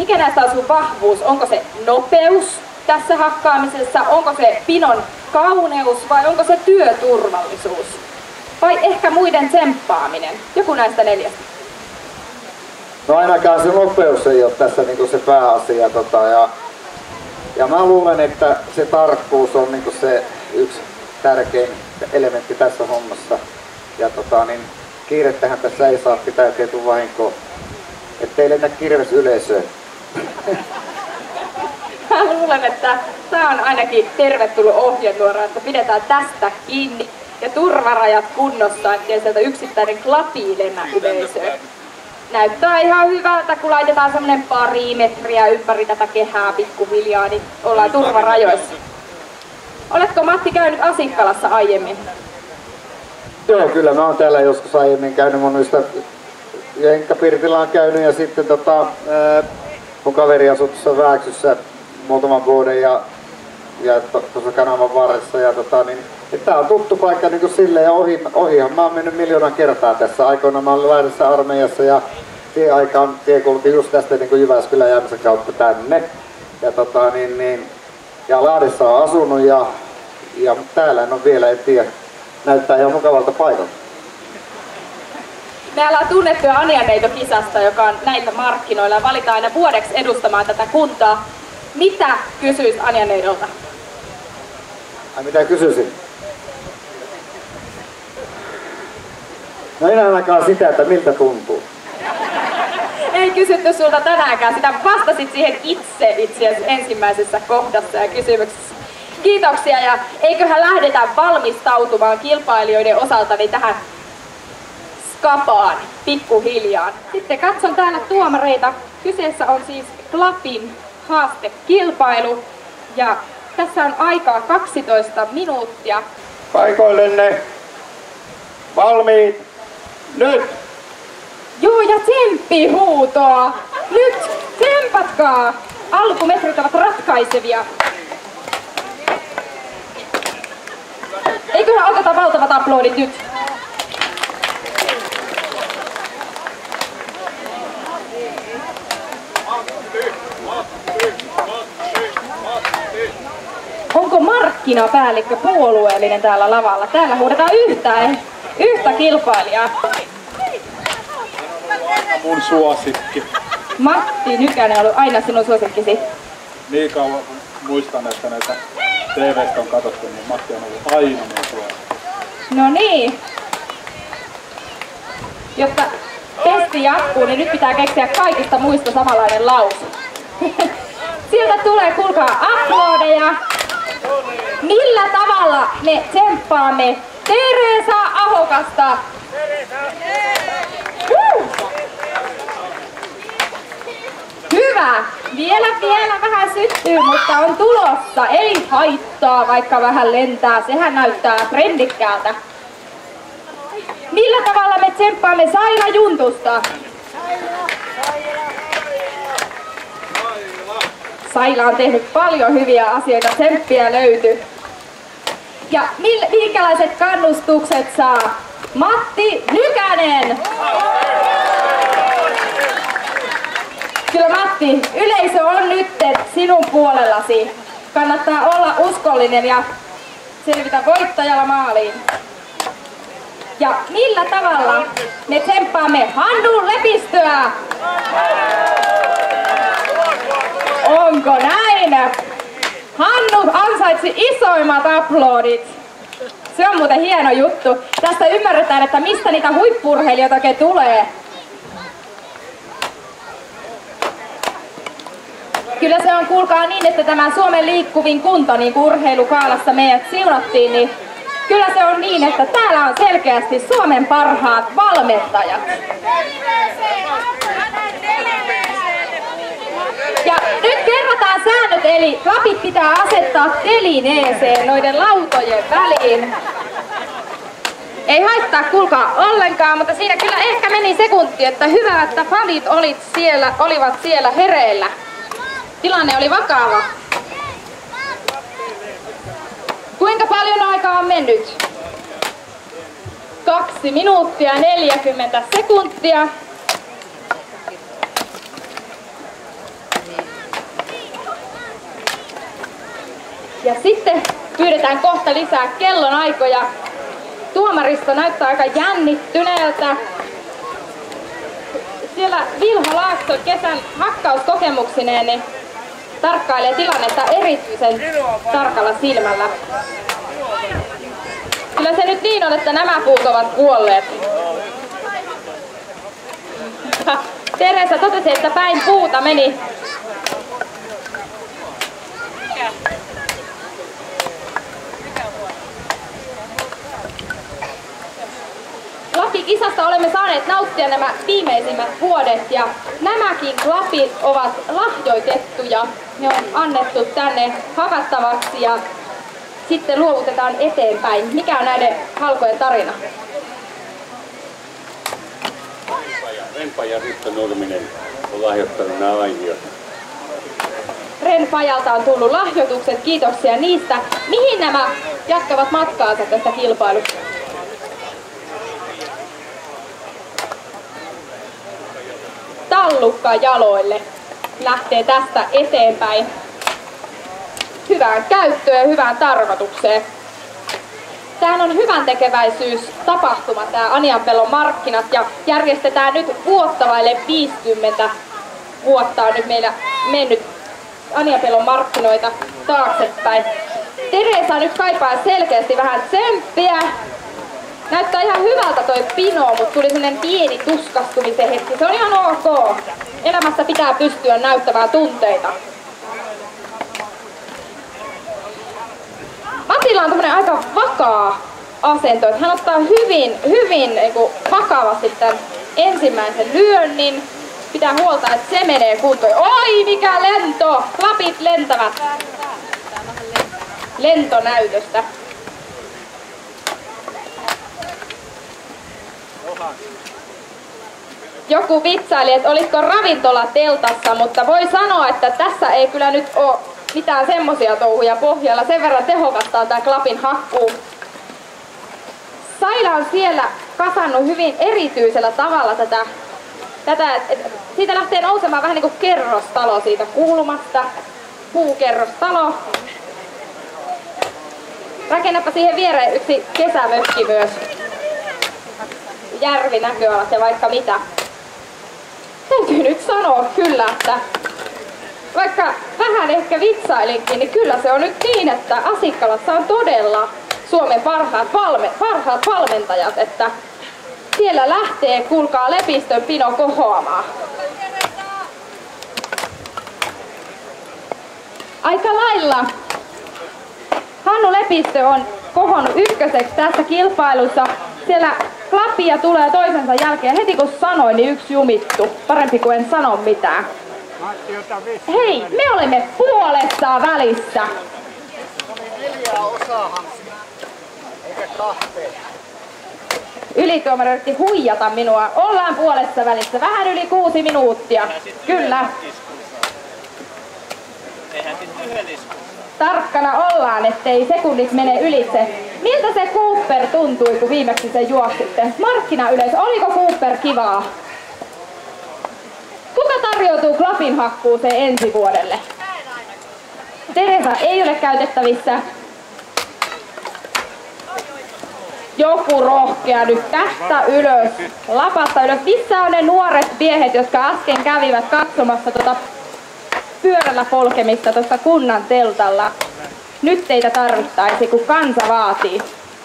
mikä näistä on sun vahvuus? Onko se nopeus tässä hakkaamisessa? Onko se pinon kauneus vai onko se työturvallisuus? Vai ehkä muiden tsemppaaminen? Joku näistä 4. No ainakaan se nopeus ei ole tässä niinku se pääasia. Ja mä luulen, että se tarkkuus on niinku se yksi tärkein elementti tässä hommassa. Ja kiirettähän tässä ei saa pitää, ettei tule vahinkoa. Ettei lennä kirves yleisöön. Mä luulen, että tää on ainakin tervetullut ohjenuora, että pidetään tästä kiinni ja turvarajat kunnossa, ettei sieltä yksittäinen klapi lennä yleisöön. Näyttää ihan hyvältä, kun laitetaan semmonen 2 metriä ympäri tätä kehää pikkuhiljaa, niin ollaan turvarajoissa. Oletko Matti käynyt Asikkalassa aiemmin? Joo, kyllä mä oon täällä joskus aiemmin käynyt. Mun ystävä Jenkka Pirtilä on käynyt ja sitten mun kaveri asui tuossa Vääksyssä muutaman vuoden ja tuossa kanavan varressa. Tää on tuttu paikka niin kuin silleen ja ohihan mä oon mennyt 1 000 000 kertaa tässä. Aikoinaan mä olin lähdössä armeijassa ja tie kulki just tästä niin kuin Jyväskylän Jämsän kautta tänne. Ja Lahdessa on asunut ja täällä en ole vielä, en tiedä. Näyttää ihan mukavalta paikalta. Me ollaan tunnettuja Anianeito-kisasta, joka on näillä markkinoilla ja valitaan aina vuodeksi edustamaan tätä kuntaa. Mitä kysyis Anianeidolta? Ai mitä kysyisin? No en ainakaan sitä, että miltä tuntuu. Ei kysytty sulta tänäänkään, sitä vastasit siihen itse ensimmäisessä kohdassa ja kysymyksessä. Kiitoksia ja eiköhän lähdetä valmistautumaan kilpailijoiden osalta tähän skapaan pikkuhiljaa. Sitten katson täällä tuomareita. Kyseessä on siis Klapin haastekilpailu ja tässä on aikaa 12 minuuttia. Paikoillenne. Valmiit. Nyt! Joo, ja tsemppihuutoa! Nyt! Tsempatkaa! Alkumetrit ovat ratkaisevia. Eiköhän oteta valtavat aplodit nyt. Onko markkinapäällikkö puolueellinen täällä lavalla? Täällä huudetaan yhtä kilpailijaa. Mun suosikki. Matti Nykänen on ollut aina sinun suosikkisi. Niin kauan muistan, että näitä TV:stä on katsottu, niin Matti on ollut aina mun suosikki. No niin. Jotta testi jatkuu, niin nyt pitää keksiä kaikista muista samanlainen lause. Sieltä tulee, kuulkaa, aplodeja. Millä tavalla me tsemppaamme Teresa Ahokasta? Hyvä! Vielä vähän syttyy, mutta on tulossa. Ei haittaa, vaikka vähän lentää. Sehän näyttää trendikkäältä. Millä tavalla me tsemppaamme Saila Juntusta? Saila on tehnyt paljon hyviä asioita, tsemppiä löytyy. Ja minkälaiset kannustukset saa Matti Nykänen? Kyllä Matti, yleisö on nyt sinun puolellasi. Kannattaa olla uskollinen ja selvitä voittajalla maaliin. Ja millä tavalla me tsemppaamme Hannu Lepistöä? Onko näin? Hannu ansaitsi isoimmat aplodit. Se on muuten hieno juttu. Tästä ymmärretään, että mistä niitä huippu-urheilijoita oikein tulee. Kyllä se on, kuulkaa, niin, että tämä Suomen liikkuvin kunto, niin kuin urheilukaalassa meidät siunattiin, niin kyllä se on niin, että täällä on selkeästi Suomen parhaat valmentajat. Ja nyt kerrotaan säännöt, eli klapit pitää asettaa telineeseen noiden lautojen väliin. Ei haittaa, kuulkaa, ollenkaan, mutta siinä kyllä ehkä meni sekunti, että hyvä, että fanit olivat siellä hereillä. Tilanne oli vakava. Kuinka paljon aikaa on mennyt? 2 minuuttia 40 sekuntia. Ja sitten pyydetään kohta lisää kellonaikoja. Tuomaristo näyttää aika jännittyneeltä. Siellä Vilho Laakso kesän hakkauskokemuksineen niin tarkkailee tilannetta erityisen tarkalla silmällä. Kyllä se nyt niin on, että nämä puut ovat kuolleet. Teresa totesi, että päin puuta meni. Klapikisasta olemme saaneet nauttia nämä viimeisimmät vuodet ja nämäkin klapit ovat lahjoitettuja. Ne on annettu tänne hakattavaksi ja sitten luovutetaan eteenpäin. Mikä on näiden halkojen tarina? Renpa ja Risto Nurminen on lahjoittanut nämä aihiot. Renpajalta on tullut lahjoitukset, kiitoksia niistä. Mihin nämä jatkavat matkaansa tästä kilpailusta? Tallukka-jaloille lähtee tästä eteenpäin. Hyvään käyttöön ja hyvään tarkoitukseen. Tämähän on hyvän tekeväisyystapahtuma, tämä Anianpellon markkinat, ja järjestetään nyt vuotta vaille 50 vuotta on nyt meillä mennyt Anianpellon markkinoita taaksepäin. Teresa nyt kaipaa selkeästi vähän tsemppiä. Näyttää ihan hyvältä toi pino, mutta tuli sellainen pieni tuskastumisen hetki. Se on ihan ok. Elämässä pitää pystyä näyttämään tunteita. Matilla on tämmönen aika vakaa asento, että hän ottaa hyvin vakavasti tämän ensimmäisen lyönnin. Pitää huolta, että se menee kuntoon. Oi, mikä lento! Klapit lentävät lentonäytöstä. Joku vitsaili, että olisiko ravintola teltassa, mutta voi sanoa, että tässä ei kyllä nyt ole mitään semmosia touhuja pohjalla. Sen verran tehokasta on tää klapin hakkuu. Saila on siellä kasannut hyvin erityisellä tavalla siitä lähtee nousemaan vähän niinku kerrostalo siitä kulmasta. Puukerrostalo. Rakennapa siihen viereen yksi kesämökki myös. Järvinäköalat ja vaikka mitä. Täytyy nyt sanoa kyllä, että vaikka vähän ehkä vitsailinkin, niin kyllä se on nyt niin, että Asikkalassa on todella Suomen parhaat valmentajat, että siellä lähtee, kuulkaa, Lepistön pino kohoamaan. Aika lailla Hannu Lepistö on kohonnut ykköseksi tässä kilpailussa. Siellä klappia tulee toisensa jälkeen. Heti kun sanoin, niin yksi jumittu. Parempi kuin en sano mitään. Hei, me olemme puolessa välissä. Oli 4 osaahan, eikä 2. Ylituomari yritti huijata minua. Ollaan puolessa välissä. Vähän yli 6 minuuttia. Kyllä. Tarkkana ollaan, ettei sekunnit mene ylitse. Miltä se Cooper tuntui, kun viimeksi se juoksitte? Markkinayleisö, oliko Cooper kivaa? Kuka tarjoutuu klapin hakkuuseen ensi vuodelle? Teresa ei ole käytettävissä. Joku rohkea nyt tästä ylös, lapasta ylös. Missä on ne nuoret miehet, jotka äsken kävivät katsomassa pyörällä polkemista tuossa kunnan teltalla? Nyt teitä tarvittaisi, kun kansa vaatii.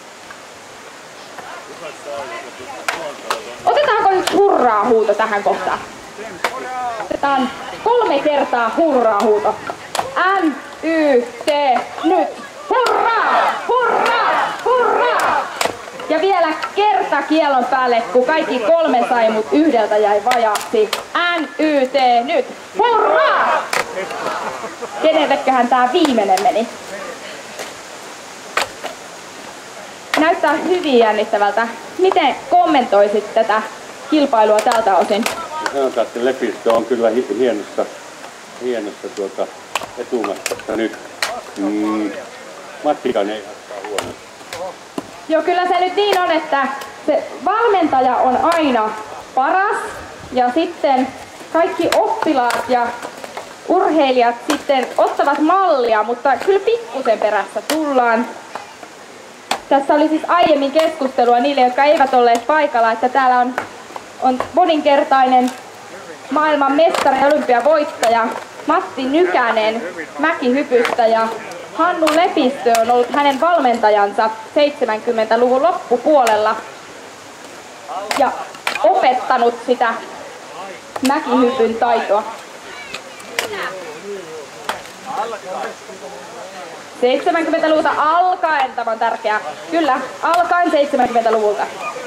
Otetaanko nyt hurraa-huuto tähän kohtaan? Otetaan 3 kertaa hurraa-huuto. N-Y-T, nyt. Hurraa! Hurraa! Hurraa! Ja vielä kerta kielon päälle, kun kaikki 3 sai, mut yhdeltä jäi vajaaksi. N-Y-T, nyt. Hurraa! Kenelleköhän tää viimeinen meni? Näyttää hyvin jännittävältä. Miten kommentoisit tätä kilpailua tältä osin? Sanotaan, että Lepistö on kyllä hienossa etumastassa nyt. Mattikan ei ottaa huonosti. Joo, kyllä se nyt niin on, että se valmentaja on aina paras ja sitten kaikki oppilaat ja urheilijat sitten ottavat mallia, mutta kyllä pikkusen perässä tullaan. Tässä oli siis aiemmin keskustelua niille, jotka eivät olleet paikalla, että täällä on moninkertainen maailman mestari ja olympiavoittaja Matti Nykänen mäkihypystä ja Hannu Lepistö on ollut hänen valmentajansa 70-luvun loppupuolella ja opettanut sitä mäkihypyn taitoa. 70-luvulta alkaen, tämä on tärkeää, kyllä, alkaen 70-luvulta.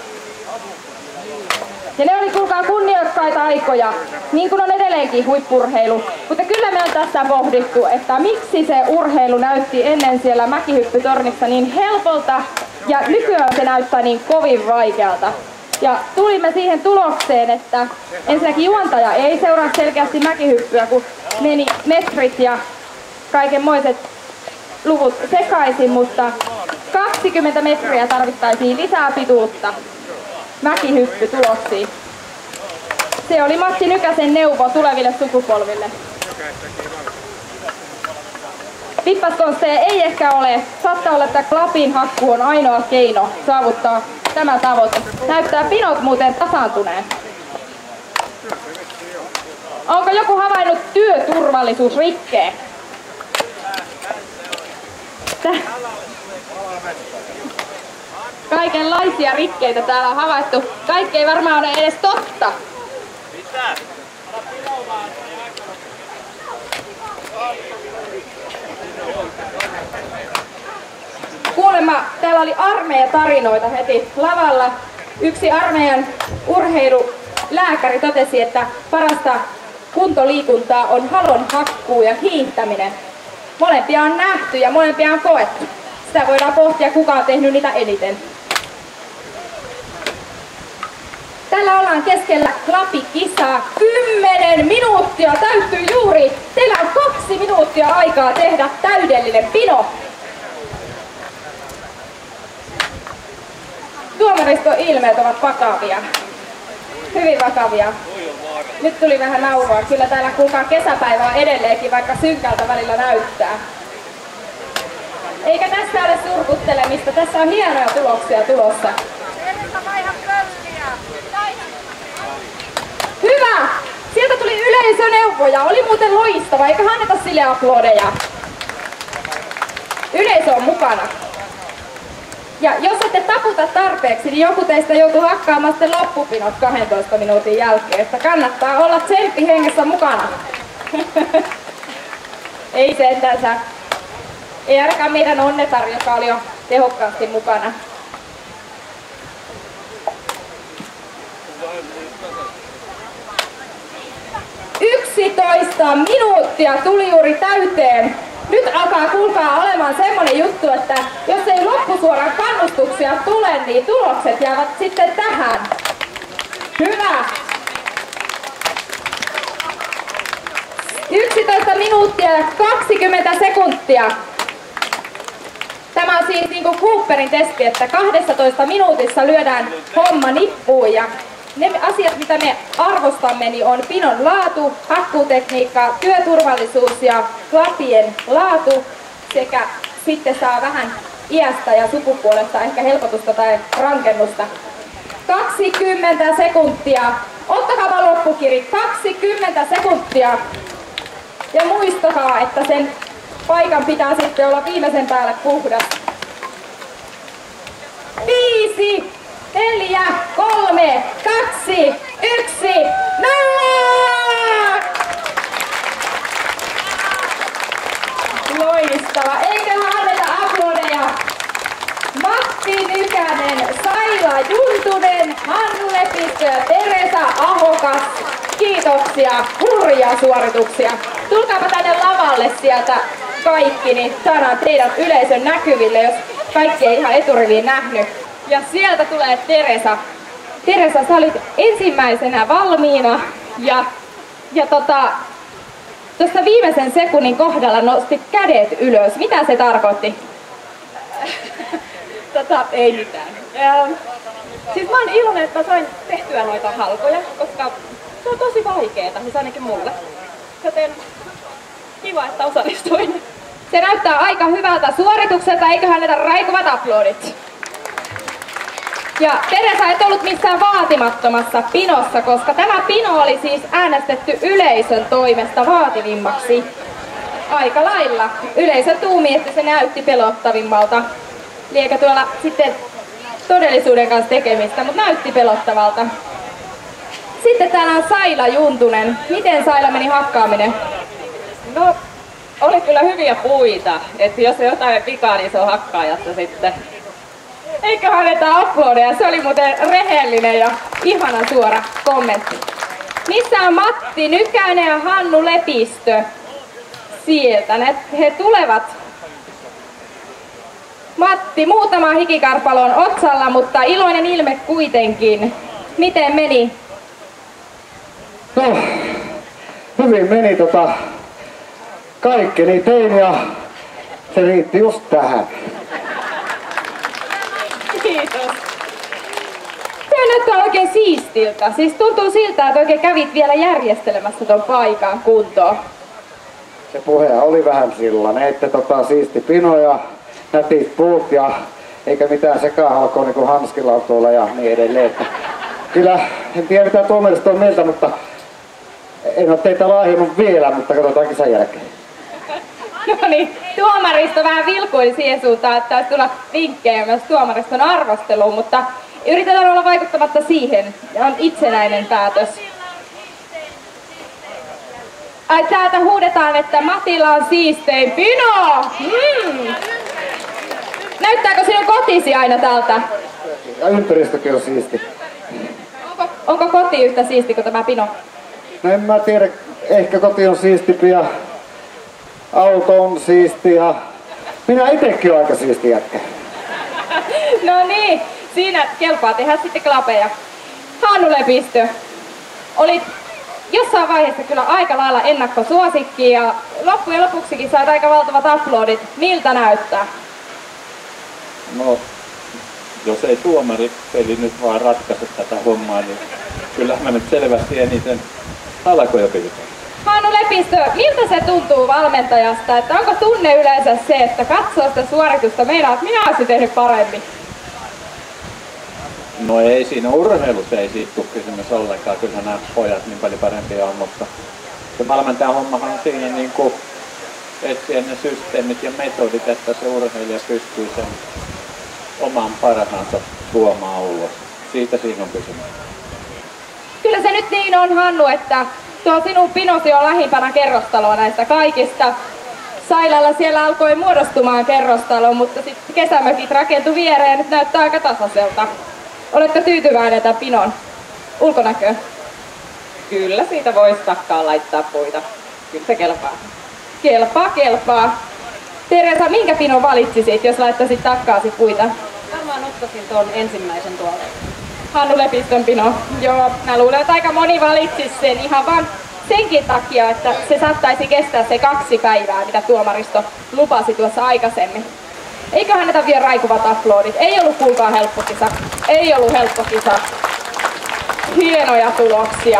Ja ne oli kuulkaa kunniakkaita aikoja, niin kuin on edelleenkin huippurheilu. Mutta kyllä me on tässä pohdittu, että miksi se urheilu näytti ennen siellä mäkihyppytornissa niin helpolta ja nykyään se näyttää niin kovin vaikealta. Ja tulimme siihen tulokseen, että ensinnäkin juontaja ei seuraa selkeästi mäkihyppyä, kun meni metrit ja kaikenmoiset luvut sekaisin, mutta 20 metriä tarvittaisiin lisää pituutta mäkihyppytuloksiin. Se oli Matti Nykäsen neuvo tuleville sukupolville. Vippaskonsteja ei ehkä ole. Saattaa olla, että klapin hakku on ainoa keino saavuttaa tämä tavoite. Näyttää pinot muuten tasaantuneen. Onko joku havainnut työturvallisuusrikkeen? Kaikenlaisia rikkeitä täällä on havaittu. Kaikki ei varmaan ole edes totta. Kuulemma täällä oli armeijatarinoita heti lavalla. Yksi armeijan urheilulääkäri totesi, että parasta kuntoliikuntaa on halon hakkuu ja hiihtäminen. Molempia on nähty ja molempia on koettu. Sitä voidaan pohtia, kuka on tehnyt niitä eniten. Täällä ollaan keskellä klapikisaa. 10 minuuttia täyttyy juuri. Teillä on 2 minuuttia aikaa tehdä täydellinen pino. Tuomariston ilmeet ovat vakavia. Hyvin vakavia. Nyt tuli vähän naurua. Kyllä täällä kuulkaa kesäpäivä on edelleenkin, vaikka synkältä välillä näyttää. Eikä tässä ole surkuttelemista. Tässä on hienoja tuloksia tulossa. Hyvä! Sieltä tuli yleisöneuvoja. Oli muuten loistava. Eikä anneta sille aplodeja. Yleisö on mukana. Ja jos ette taputa tarpeeksi, niin joku teistä joutuu hakkaamaan sitten loppupinot 12 minuutin jälkeen. Että kannattaa olla tsemppi hengessä mukana. Ei sentänsä. Ei ainakaan meidän Onnetar, joka oli jo tehokkaasti mukana. Yksitoista minuuttia tuli juuri täyteen. Nyt alkaa kuulkaa olemaan semmonen juttu, että jos ei loppusuoran kannustuksia tule, niin tulokset jäävät sitten tähän. Hyvä! 11 minuuttia ja 20 sekuntia. Tämä on siis niin kuin Cooperin testi, että 12 minuutissa lyödään homma nippuun. Ja ne asiat, mitä me arvostamme, niin on pinon laatu, hakkuutekniikka, työturvallisuus ja klapien laatu sekä sitten saa vähän iästä ja sukupuolesta ehkä helpotusta tai rankennusta. 20 sekuntia. Ottakaa loppukiri. 20 sekuntia. Ja muistakaa, että sen paikan pitää sitten olla viimeisen päälle puhdas. 5, 4, 3, 2, 1, 0! Loistava. Eiköhän anneta aplodeja. Matti Nykänen, Saila Juntunen, Hannu Lepistö ja Teresa Ahokas. Kiitoksia. Hurjaa suorituksia. Tulkaapa tänne lavalle sieltä kaikki, niin saadaan teidän yleisön näkyville, jos kaikki ei ihan eturiviin nähnyt. Ja sieltä tulee Teresa. Teresa, sä olit ensimmäisenä valmiina ja tuosta viimeisen sekunnin kohdalla nostit kädet ylös. Mitä se tarkoitti? Ei mitään. Siis mä oon iloinen, että mä sain tehtyä noita halkoja, koska se on tosi vaikeeta, siis ainakin mulle. Joten Kiva, että osallistuin. Se näyttää aika hyvältä suoritukselta, eiköhän näitä raikuvat aplodit. Ja Teresa, et ollut missään vaatimattomassa pinossa, koska tämä pino oli siis äänestetty yleisön toimesta vaativimmaksi. Aika lailla. Yleisö tuumi, että se näytti pelottavimmalta. Liekö tuolla sitten todellisuuden kanssa tekemistä, mutta näytti pelottavalta. Sitten täällä on Saila Juntunen. Miten Saila meni hakkaaminen? No, oli kyllä hyviä puita. Että jos on jotain vikaa, niin se on hakkaajassa sitten. Eiköhän anneta aplodeja. Se oli muuten rehellinen ja ihana suora kommentti. Missä on Matti Nykänen ja Hannu Lepistö? Sieltä he tulevat. Matti, muutama hikikarpalon otsalla, mutta iloinen ilme kuitenkin. Miten meni? No, hyvin meni kaikkeni tein ja se riitti just tähän. Kiitos. Se näyttää oikein siistiltä. Siis tuntuu siltä, että oikein kävit vielä järjestelemässä ton paikan kuntoon. Se puhe oli vähän sellainen, että siisti pino ja nätit puut ja eikä mitään sekahalkoa niin kuin Hanskilla on tuolla ja niin edelleen. Että kyllä, en tiedä mitä tuomarista on mieltä, mutta en ole teitä laahjunut vielä, mutta katsotaan kisan jälkeen. No niin, tuomaristo vähän vilkuili siihen suuntaan, että taisi tulla vinkkejä myös tuomariston arvosteluun, mutta yritetään olla vaikuttamatta siihen. On itsenäinen päätös. Ai, täältä huudetaan, että Matilla on siistein pino! Näyttääkö sinun kotisi aina täältä? Ja ympäristökin on siisti. Onko koti yhtä siisti kuin tämä pino? No en mä tiedä, ehkä koti on siistimpi ja auto on siisti ja minä itekin olen aika siisti jätkä. No niin, siinä kelpaa tehdä sitten klapeja. Hannu Lepistö, olit jossain vaiheessa kyllä aika lailla ennakkosuosikki ja loppujen lopuksikin sait aika valtavat aplodit. Miltä näyttää? No, jos ei tuomaripeli nyt vaan ratkaise tätä hommaa, niin kyllä mä nyt selvästi eniten halkoja pidetään. Hannu Lepistö, miltä se tuntuu valmentajasta? Että onko tunne yleensä se, että katsoo sitä suoritusta meinaa, että minä olisin tehnyt paremmin? No ei siinä urheilussa ei siitä tule kysymys ollenkaan, kyllä nämä pojat niin paljon parempia on, mutta se valmentajan hommahan on siinä niin kuin etsiä ne systeemit ja metodit, että se urheilija pystyy sen oman parhaansa tuomaan ulos. Siitä siinä on kysymys. Kyllä se nyt niin on, Hannu, että tuo sinun pinosi on lähimpänä kerrostaloa näistä kaikista. Sailalla siellä alkoi muodostumaan kerrostalo, mutta sitten kesämökit rakentui viereen ja nyt näyttää aika tasaiselta. Oletko tyytyväinen tämän pinon ulkonäköön? Kyllä siitä voisi takkaan laittaa puita. Kyllä se kelpaa. Kelpaa. Teresa, minkä pinon valitsisit, jos laittaisit takkaasi puita? Varmaan ottaisin tuon ensimmäisen tuolle. Hannu Lepistön pino. Joo, mä luulen, että aika moni valitsisi sen ihan vaan senkin takia, että se saattaisi kestää se 2 päivää, mitä tuomaristo lupasi tuossa aikaisemmin. Eiköhän anneta vielä raikuvat aplodit. Ei ollut kuulkaa helppo kisa. Ei ollut helppo kisa. Hienoja tuloksia.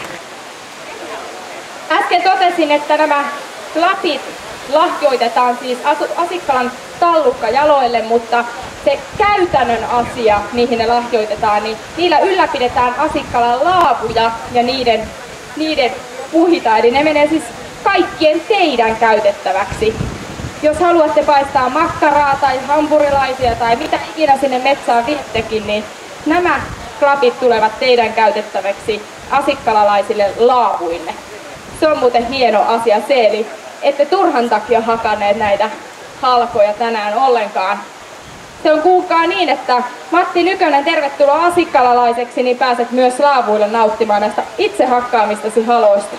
Äsken totesin, että nämä lapit lahjoitetaan siis Asikkalan Tallukkajaloille, mutta se käytännön asia, mihin ne lahjoitetaan, niin niillä ylläpidetään Asikkalan laavuja ja niiden puhita. Eli ne menee siis kaikkien teidän käytettäväksi. Jos haluatte paistaa makkaraa tai hampurilaisia tai mitä ikinä sinne metsään viettekin, niin nämä klapit tulevat teidän käytettäväksi asikkalalaisille laavuille. Se on muuten hieno asia se, eli ette turhan takia hakanneet näitä halkoja tänään ollenkaan. Se on kuulkaa niin, että Matti Nykänen, tervetuloa asikkalalaiseksi, niin pääset myös laavuille nauttimaan näistä itse hakkaamistasi haloista.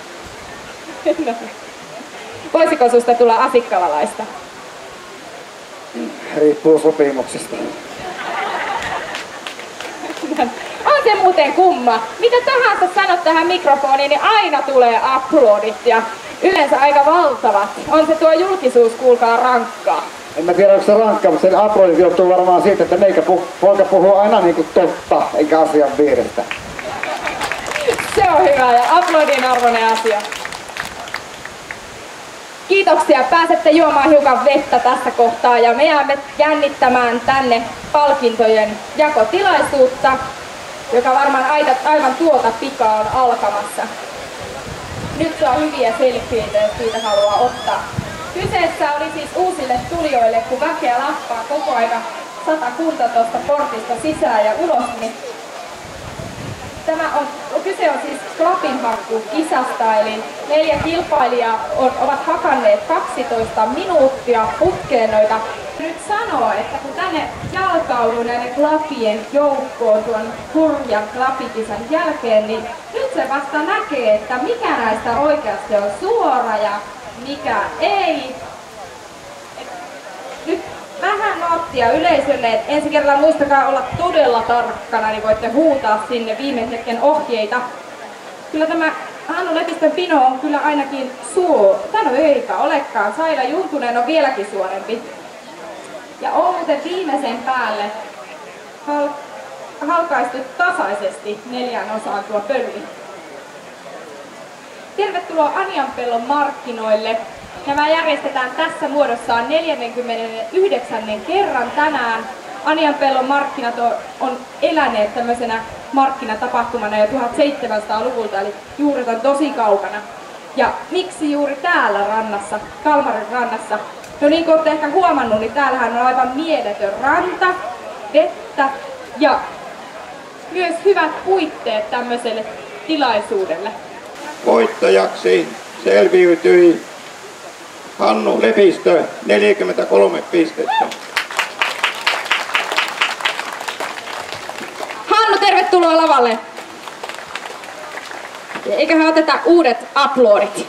Voisiko susta tulla asikkalalaista? Riippuu sopimuksesta. On se muuten kumma. Mitä tahansa sanot tähän mikrofoniin, niin aina tulee aplodit ja yleensä aika valtavat. On se tuo julkisuus, kuulkaa, rankkaa. En mä tiedä, onko se rankkaa, mutta sen aplodit johtuu varmaan siitä, että poika puhuu aina niin kuin totta, eikä asian vierestä. Se on hyvä ja aplodin arvoinen asia. Kiitoksia, pääsette juomaan hiukan vettä tässä kohtaa ja me jäämme jännittämään tänne palkintojen jakotilaisuutta, joka varmaan aivan tuota pikaa on alkamassa. Nyt saa hyviä selfieitä, jos siitä haluaa ottaa. Kyseessä oli siis uusille tulijoille, kun väkeä lappaa koko ajan 100 tuosta portista sisään ja ulos, niin kyse on siis klapinhakkukisasta, eli 4 kilpailijaa ovat hakanneet 12 minuuttia putkeen noita. Nyt sanoo, että kun tänne jalkautuu näiden klapien joukkoon tuon hurjan klapikisan jälkeen, niin nyt se vasta näkee, että mikä näistä oikeasti on suora ja mikä ei. Nyt vähän nauttia yleisölle, että ensi kerralla muistakaa olla todella tarkkana, niin voitte huutaa sinne viime hetken ohjeita. Kyllä tämä Hannu Lepistön pino on kyllä ainakin no eikä olekaan, Saila Juntunen on vieläkin suorempi. Ja on muuten viimeisen päälle halkaistu tasaisesti 4 osaan tuo pölli. Tervetuloa Anianpellon markkinoille. Nämä järjestetään tässä muodossaan 49. kerran tänään. Anianpellon markkinat on eläneet tämmöisenä markkinatapahtumana jo 1700-luvulta, eli juuret on tosi kaukana. Ja miksi juuri täällä rannassa, Kalmarin rannassa? No niin kuin olette ehkä huomannut, niin täällähän on aivan mieletön ranta, vettä ja myös hyvät puitteet tämmöiselle tilaisuudelle. Voittajaksi selviytyi Hannu Lepistö, 43 pistettä. Hannu, tervetuloa lavalle. Eiköhän oteta uudet aplodit.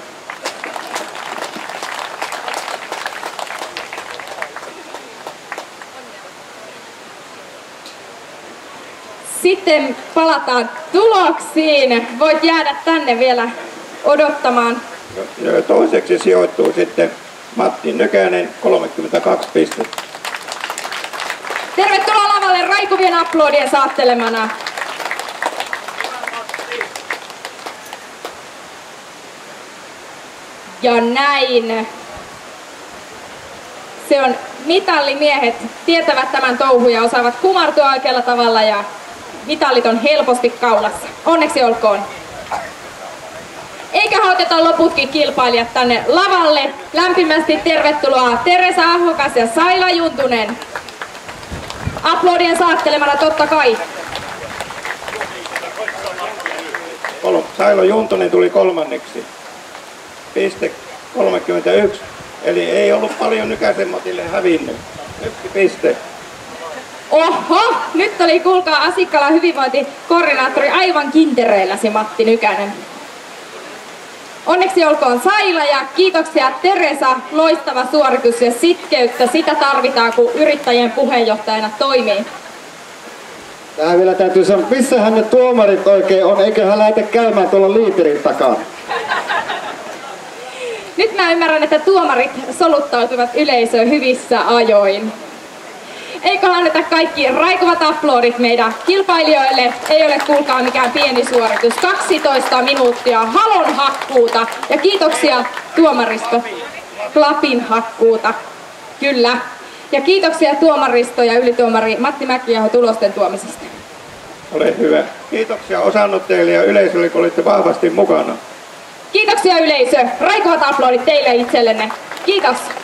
Sitten palataan tuloksiin. Voit jäädä tänne vielä odottamaan. Toiseksi sijoittuu sitten Matti Nykänen, 32 pistettä. Tervetuloa lavalle raikuvien aplodien saattelemana. Ja näin. Se on mitallimiehet, tietävät tämän touhun ja osaavat kumartua oikealla tavalla ja mitallit on helposti kaulassa. Onneksi olkoon. Eiköhän oteta loputkin kilpailijat tänne lavalle. Lämpimästi tervetuloa Teresa Ahokas ja Saila Juntunen. Aplodien saattelemana totta kai. Saila Juntunen tuli kolmanneksi. Piste 31. Eli ei ollut paljon Nykäsen Matille hävinnyt. 1 piste. Oho, nyt oli kuulkaa Asikkalan hyvinvointikoordinaattori aivan kintereilläsi Matti Nykänen. Onneksi olkoon Saila ja kiitoksia Teresa, loistava suoritus ja sitkeyttä. Sitä tarvitaan, kun yrittäjien puheenjohtajana toimii. Tähän vielä täytyy sanoa, missähän ne tuomarit oikein on, eiköhän lähde käymään tuolla liiterin takana. Nyt mä ymmärrän, että tuomarit soluttautuvat yleisöön hyvissä ajoin. Eikö anneta kaikki raikuvat aplodit meidän kilpailijoille? Ei ole kuulkaa mikään pieni suoritus. 12 minuuttia halon hakkuuta ja kiitoksia tuomaristo klapin hakkuuta. Kyllä. Ja kiitoksia tuomaristo ja ylituomari Matti Mäkiaho tulosten tuomisesta. Ole hyvä. Kiitoksia osanotteille ja yleisölle, kun olitte vahvasti mukana. Kiitoksia yleisö. Raikuvat aplodit teille itsellenne. Kiitos.